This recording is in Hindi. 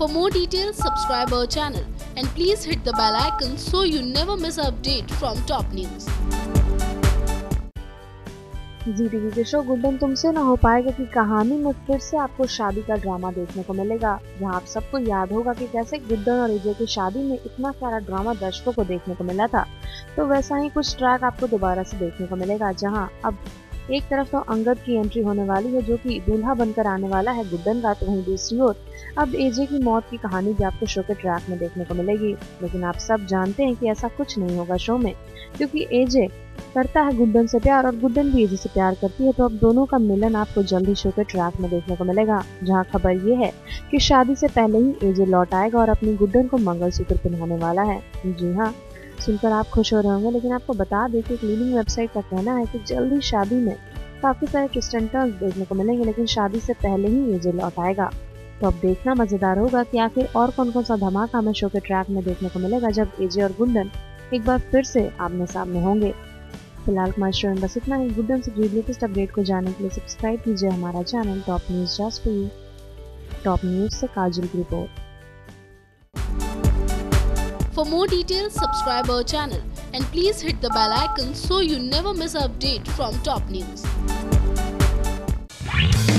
For more details, subscribe our channel and please hit the bell icon so you never miss an update from top news. Zee TV के शो गुड्डन तुमसे ना हो पाएगा की कहानी में फिर से आपको शादी का ड्रामा देखने को मिलेगा, जहां आप सबको याद होगा कि कैसे गुड्डन और एजे की शादी में इतना सारा ड्रामा दर्शकों को देखने को मिला था। तो वैसा ही कुछ ट्रैक आपको दोबारा से देखने को मिलेगा, जहां अब एक तरफ तो अंगद की एंट्री होने वाली है जो कि दूल्हा बनकर आने वाला है गुड्डन का, तो वहीं दूसरी ओर अब एजे की मौत की कहानी भी आपको शो के ट्रैक में देखने को मिलेगी। लेकिन आप सब जानते हैं कि ऐसा कुछ नहीं होगा शो में, क्योंकि एजे करता है गुड्डन से प्यार और गुड्डन भी एजे से प्यार करती है। तो अब दोनों का मिलन आपको जल्द ही शो के ट्रैक में देखने को मिलेगा, जहां खबर ये है कि शादी से पहले ही एजे लौट आएगा और अपनी गुड्डन को मंगलसूत्र पहनाने वाला है। जी हाँ, सुनकर आप खुश हो रहे होंगे, लेकिन आपको बता दें कि लीडिंग वेबसाइट का कहना है कि जल्द ही शादी में काफी सारे ट्विस्ट एंड टर्न्स देखने को मिलेंगे, लेकिन शादी से पहले ही एजे लौट आएगा। तो अब देखना मजेदार होगा कि आखिर और कौन कौन सा धमाका हमें शो के ट्रैक में देखने को मिलेगा जब एजे और गुड्डन एक बार फिर से आमने सामने होंगे। फिलहाल हमारे शो में बस इतना ही। गुड्डन से जुड़ी लेटेस्ट अपडेट को जानने के लिए सब्सक्राइब कीजिए हमारा channel top news just for you. Top news से काजल की रिपोर्ट। For more details, subscribe our channel and please hit the bell icon so you never miss an update from top news.